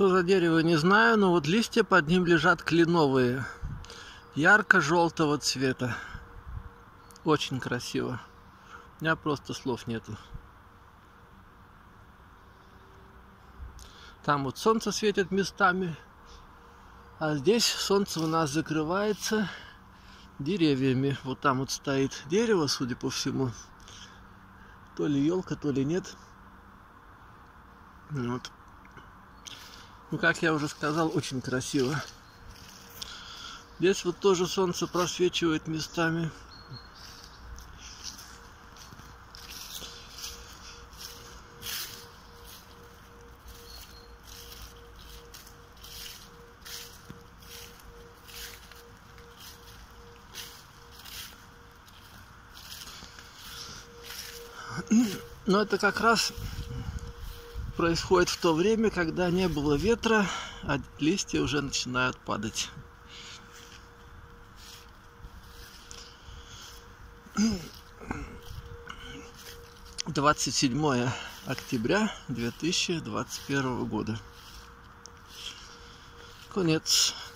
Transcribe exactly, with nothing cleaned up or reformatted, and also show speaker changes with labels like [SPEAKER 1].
[SPEAKER 1] Что за дерево, не знаю, но вот листья под ним лежат кленовые, ярко-желтого цвета. Очень красиво. У меня просто слов нету. Там вот солнце светит местами, а здесь солнце у нас закрывается деревьями. Вот там вот стоит дерево, судя по всему. То ли елка, то ли нет. Вот. Ну, как я уже сказал, очень красиво. Здесь вот тоже солнце просвечивает местами. Но это как раз происходит в то время, когда не было ветра, а листья уже начинают падать. двадцать седьмое октября две тысячи двадцать первого года. Конец.